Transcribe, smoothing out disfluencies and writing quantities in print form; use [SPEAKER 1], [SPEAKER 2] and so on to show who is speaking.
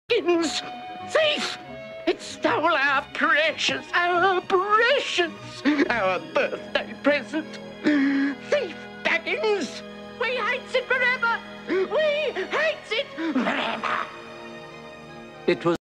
[SPEAKER 1] Baggins! Thief! It stole our precious birthday present. Thief Baggins! We hates it forever! We hates it forever!
[SPEAKER 2] It was